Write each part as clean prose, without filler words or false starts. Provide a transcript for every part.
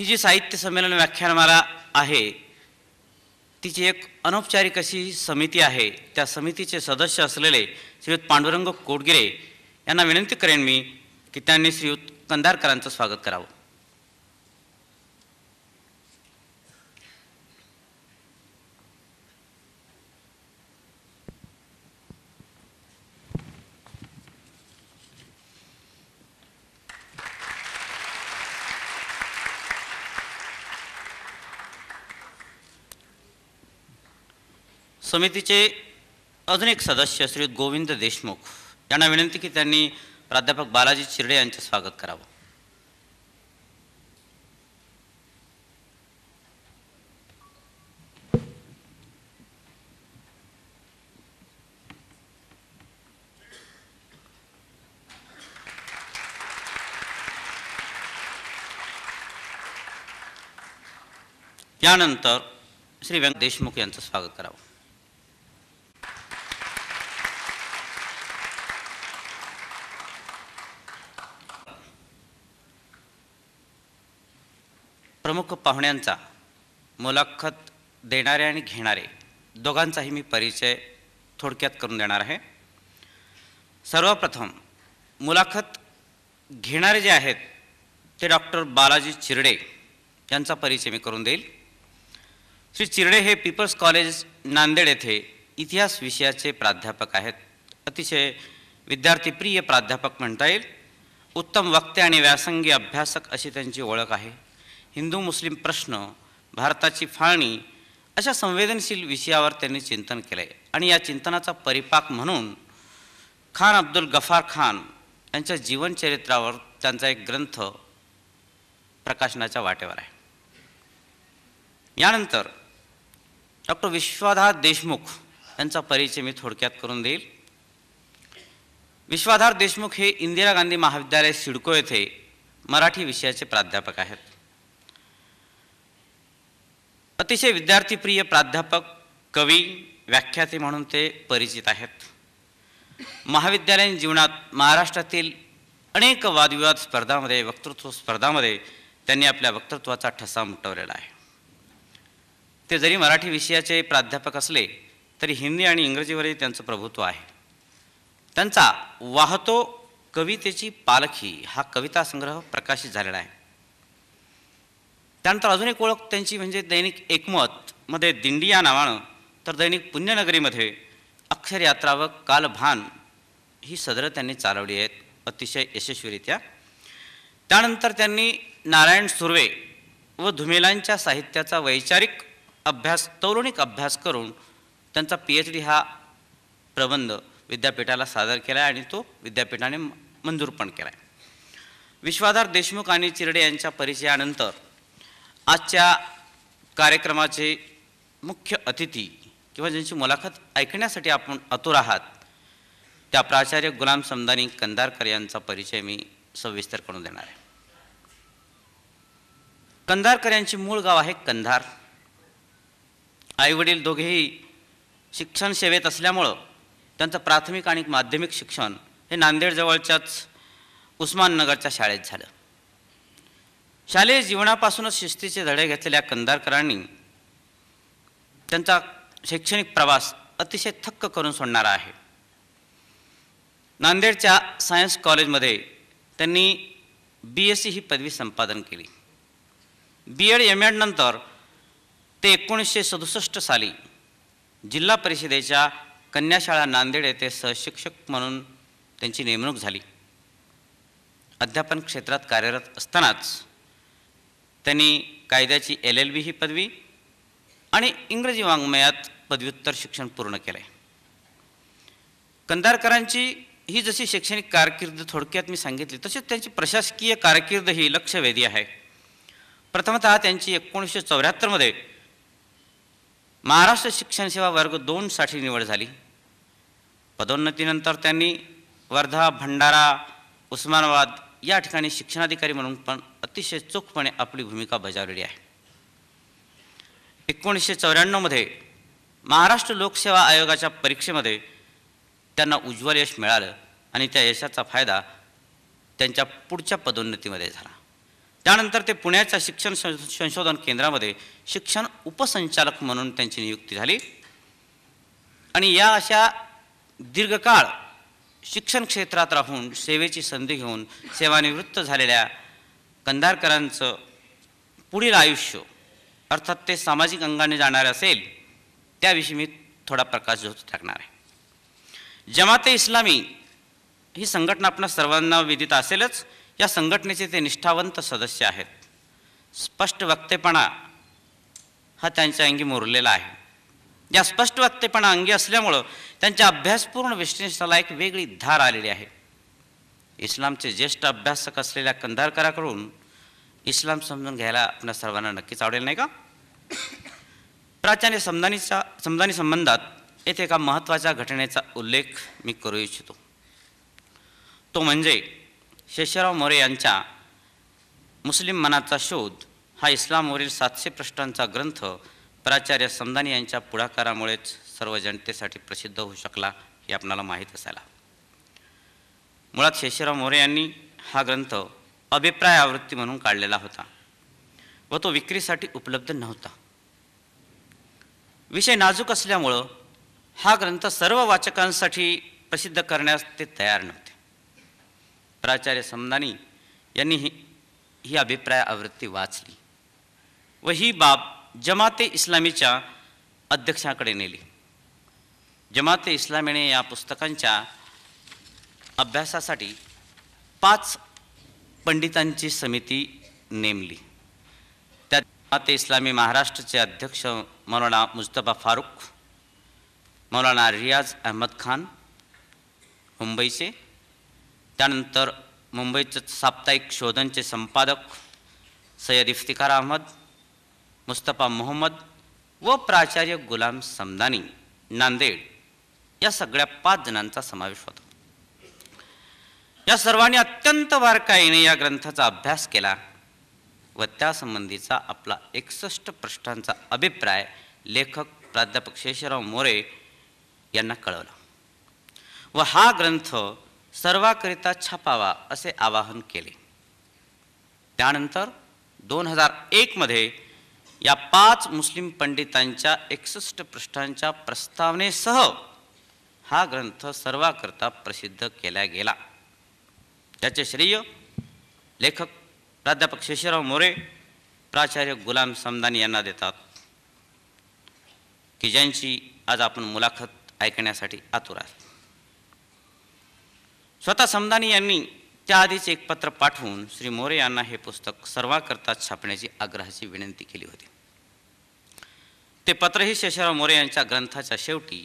ही जी साहित्य संमेलन व्याख्यानमाला आहे तिची एक अनौपचारिक अशी समिती आहे. त्या समितीचे सदस्य असलेले श्रीयुत पांडुरंग कोटगिरे यांना विनंती करेन मी की त्यांनी श्रीयुत कंधारकरांचं स्वागत करावं. समितीचे अजून एक सदस्य श्री गोविंद देशमुख यांना विनंती की त्यांनी प्राध्यापक बालाजी चिरडे यांचे स्वागत करावं. यानंतर श्री व्यंकट देशमुख यांचं स्वागत करावं. प्रमुख पाहुण्यांचा मुलाखत देणारे आणि घेणारे दोघांचाही मी परिचय थोडक्यात करून देणार आहे. सर्वप्रथम मुलाखत घेणारे जे आहेत ते डॉक्टर बालाजी चिरडे यांचा परिचय मी करून देईल. श्री चिरडे हे पीपल्स कॉलेज नांदेड येथे इतिहास विषयाचे प्राध्यापक आहेत. अतिशय विद्यार्थीप्रिय प्राध्यापक म्हणता येईल. उत्तम वक्ते आणि व्यासंगी अभ्यासक अशी त्यांची ओळख आहे. हिंदू मुस्लिम प्रश्न, भारताची फाळणी अशा संवेदनशील विषयावर त्यांनी चिंतन केले आहे आणि या चिंतनाचा परिपाक म्हणून खान अब्दुल गफार खान यांच्या जीवनचरित्रावर त्यांचा एक ग्रंथ प्रकाशनाच्या वाटेवर आहे. यानंतर डॉक्टर विश्वाधार देशमुख यांचा परिचय मी थोडक्यात करून देईल. विश्वाधार देशमुख हे इंदिरा गांधी महाविद्यालय सिडको येथे मराठी विषयाचे प्राध्यापक आहेत. अतिशय विद्यार्थीप्रिय प्राध्यापक, कवी, व्याख्याते म्हणून ते परिचित आहेत. महाविद्यालयीन जीवनात महाराष्ट्रातील अनेक वादविवाद स्पर्धांमध्ये, वक्तृत्व स्पर्धांमध्ये त्यांनी आपल्या वक्तृत्वाचा ठसा उमटवलेला आहे. ते जरी मराठी विषयाचे प्राध्यापक असले तरी हिंदी आणि इंग्रजीवरही त्यांचं प्रभुत्व आहे. त्यांचा वाहतो कवितेची पालखी हा कविता संग्रह प्रकाशित झालेला आहे. त्यानंतर अजून एक ओळख त्यांची म्हणजे दैनिक एकमतमध्ये दिंडी या नावानं, तर दैनिक पुण्यनगरीमध्ये अक्षरयात्रा व कालभान ही सदरं त्यांनी चालवली आहेत अतिशय यशस्वीरित्या. त्यानंतर त्यांनी नारायण सुर्वे व धुमेलांच्या साहित्याचा वैचारिक अभ्यास, तौलनिक अभ्यास करून त्यांचा PhD हा प्रबंध विद्यापीठाला सादर केला आहे आणि तो विद्यापीठाने मंजूर पण केला आहे. विश्वाधार देशमुख आणि चिरडे यांच्या परिचयानंतर आजच्या कार्यक्रमाचे मुख्य अतिथी किंवा ज्यांची मुलाखत ऐकण्यासाठी आपण आतुर आहात त्या प्राचार्य गुलाम समदानी कंधारकर यांचा परिचय मी सविस्तर करून देणार आहे. कंधारकर यांची मूळ गाव आहे कंधार. आईवडील दोघेही शिक्षण सेवेत असल्यामुळं त्यांचं प्राथमिक आणि माध्यमिक शिक्षण हे नांदेडजवळच्याच उस्माननगरच्या शाळेत झालं. शालेय जीवनापासूनच शिस्तीचे धडे घेतलेल्या कंधारकरांनी त्यांचा शैक्षणिक प्रवास अतिशय थक्क करून सोडणारा आहे. नांदेडच्या सायन्स कॉलेजमध्ये त्यांनी BSc ही पदवी संपादन केली. B.Ed. M.Ed. नंतर ते 1967 साली जिल्हा परिषदेच्या कन्याशाळा नांदेड येथे सहशिक्षक म्हणून त्यांची नेमणूक झाली. अध्यापन क्षेत्रात कार्यरत असतानाच त्यांनी कायद्याची LLB ही पदवी आणि इंग्रजी वाङ्मयात पदव्युत्तर शिक्षण पूर्ण केले. कंधारकरांची ही जशी शैक्षणिक कारकीर्द थोडक्यात मी सांगितली तसेच त्यांची प्रशासकीय कारकीर्द ही लक्षवेधी आहे. प्रथमतः त्यांची 1974 मध्ये महाराष्ट्र शिक्षण सेवा वर्ग 2 साठी निवड झाली. पदोन्नतीनंतर त्यांनी वर्धा, भंडारा, उस्मानाबाद या ठिकाणी शिक्षणाधिकारी म्हणून पण अतिशय चोखपणे आपली भूमिका बजावलेली आहे. 1994 मध्ये महाराष्ट्र लोकसेवा आयोगाच्या परीक्षेमध्ये त्यांना उज्ज्वल यश मिळालं आणि त्या यशाचा फायदा त्यांच्या पुढच्या पदोन्नतीमध्ये झाला. त्यानंतर ते पुण्याच्या शिक्षण संशोधन केंद्रामध्ये शिक्षण उपसंचालक म्हणून त्यांची नियुक्ती झाली आणि या अशा दीर्घकाळ शिक्षण क्षेत्रात राहून सेवेची संधी घेऊन सेवानिवृत्त झालेल्या कंधारकरांचं पुढील आयुष्य अर्थात ते सामाजिक अंगाने जाणार असेल त्याविषयी मी थोडा प्रकाश टाकणार आहे. जमाते इस्लामी ही संघटना आपणा सर्वांना विदित असेलच. या संघटनेचे ते निष्ठावंत सदस्य आहेत. स्पष्ट वक्तेपणा हा त्यांच्या अंगी मुरलेला आहे. या स्पष्ट वक्तेपणा अंगी असल्यामुळं त्यांच्या अभ्यासपूर्ण विश्लेषणाला एक वेगळी धार आलेली आहे. इस्लामचे ज्येष्ठ अभ्यासक असलेल्या कंधारकराकडून इस्लाम समजून घ्यायला आपल्या सर्वांना नक्कीच आवडेल नाही का. प्राचार्य समदानी संबंधात येथे एका महत्त्वाच्या घटनेचा उल्लेख मी करू इच्छितो. तो म्हणजे शेषराव मोरे यांच्या मुस्लिम मनाचा शोध हा इस्लामवरील 700 पृष्ठांचा ग्रंथ प्राचार्य समदानी यांच्या पुढाकारामुळेच सर्व जनतेसाठी प्रसिद्ध होऊ शकला हे आपणाला माहीत असायला. मुळात शेषराव मोरे यांनी हा ग्रंथ अभिप्राय आवृत्ती म्हणून काढलेला होता व तो विक्रीसाठी उपलब्ध नव्हता. विषय नाजूक असल्यामुळं हा ग्रंथ सर्व वाचकांसाठी प्रसिद्ध करण्यास ते तयार नव्हते. प्राचार्य समदानी यांनी ही अभिप्राय आवृत्ती वाचली व ही बाब जमाते इस्लामीच्या अध्यक्षाकडे नेली. जमाते इस्लामीने या पुस्तकांच्या अभ्यासासाठी 5 पंडितांची समिती नेमली. त्यात जमाते इस्लामी महाराष्ट्राचे अध्यक्ष मौलाना मुस्तफा फारूक, मौलाना रियाज अहमद खान मुंबईचे, त्यानंतर मुंबईचे साप्ताहिक शोधनचे संपादक सय्यद इफ्तिकार अहमद, मुस्तफा मोहम्मद व प्राचार्य गुलाम समदानी नांदेड या सगळ्या 5 जणांचा समावेश होता. या सर्वांनी अत्यंत बारकाईने या ग्रंथाचा अभ्यास केला व त्यासंबंधीचा आपला 61 पृष्ठांचा अभिप्राय लेखक प्राध्यापक शेषराव मोरे यांना कळवला व हा ग्रंथ सर्वाकरिता छापावा असे आवाहन केले. त्यानंतर 2001 मध्ये या 5 मुस्लिम पंडितांच्या 61 पृष्ठांच्या प्रस्तावनेसह हा ग्रंथ सर्वाकरिता प्रसिद्ध केला गेला. त्याचे श्रेय लेखक प्राध्यापक शेषराव मोरे, प्राचार्य गुलाम समदानी यांना देतात की ज्यांची आज आपण मुलाखत ऐकण्यासाठी आतुर आहे. स्वतः समदानी यांनी त्याआधीच एक पत्र पाठवून श्री मोरे यांना हे पुस्तक सर्वांकरता छापण्याची आग्रहाची विनंती केली होती. ते पत्रही शेषराव मोरे यांच्या ग्रंथाच्या शेवटी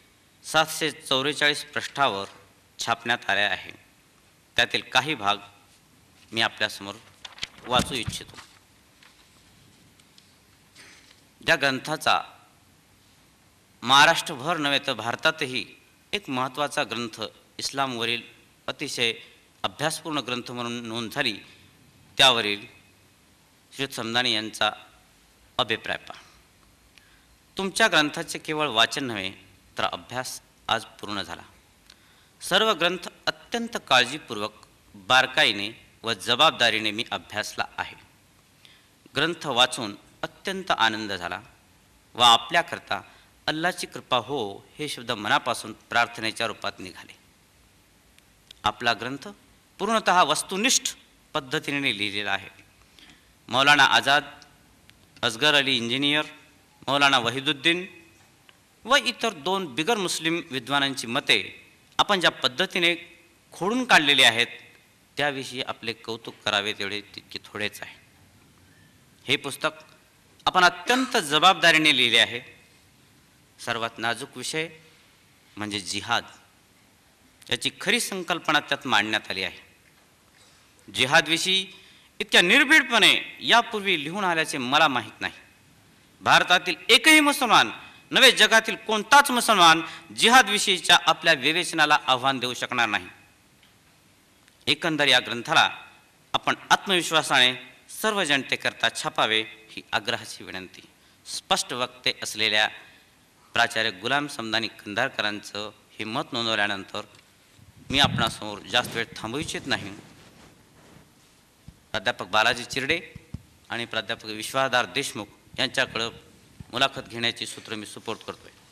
744 पृष्ठावर छापण्यात आले आहे. त्यातील काही भाग मी आपल्यासमोर वाचू इच्छितो. या ग्रंथाचा महाराष्ट्रभर नव्हे तर भारतातही एक महत्त्वाचा ग्रंथ, इस्लामवरील अतिशय अभ्यासपूर्ण ग्रंथ म्हणून नोंद झाली. त्यावरील श्री समदानी यांचा अभिप्राय पहा. तुमच्या ग्रंथाचे केवळ वाचन नव्हे तर अभ्यास आज पूर्ण झाला. सर्व ग्रंथ अत्यंत काळजीपूर्वक, बारकाईने व जबाबदारीने मी अभ्यासला आहे. ग्रंथ वाचून अत्यंत आनंद झाला व आपल्याकरता अल्लाची कृपा हो हे शब्द मनापासून प्रार्थनेच्या रूपात निघाले. आपला ग्रंथ पूर्णतः वस्तुनिष्ठ पद्धतीने लिहिलेला आहे. मौलाना आझाद, असगर अली इंजिनियर, मौलाना वहिदुद्दीन व इतर 2 बिगर मुस्लिम विद्वानांची मते आपण ज्या पद्धतीने खोडून काढलेली आहेत त्याविषयी आपले कौतुक करावे तेवढे तितके थोडेच आहे. हे पुस्तक आपण अत्यंत जबाबदारीने लिहिले आहे. सर्वात नाजूक विषय म्हणजे जिहाद, याची खरी संकल्पना त्यात मांडण्यात आली आहे. जिहादविषयी इतक्या निर्भीडपणे यापूर्वी लिहून आल्याचे मला माहीत नाही. भारतातील एकही मुसलमान नव्हे, जगातील कोणताच मुसलमान जिहादविषयीच्या आपल्या विवेचनाला आव्हान देऊ शकणार नाही. एकंदर या ग्रंथाला आपण आत्मविश्वासाने सर्व जनतेकरता छापावे ही आग्रहाची विनंती. स्पष्ट वक्ते असलेल्या प्राचार्य गुलाम समदानी कंधारकरांचं हे मत नोंदवल्यानंतर मी आपणासमोर जास्त वेळ थांबवू इच्छित नाही प्राध्यापक बालाजी चिरडे आणि प्राध्यापक विश्वाधार देशमुख यांच्याकडं मुलाखत घेण्याची सूत्र मी सुपूर्द करतोय.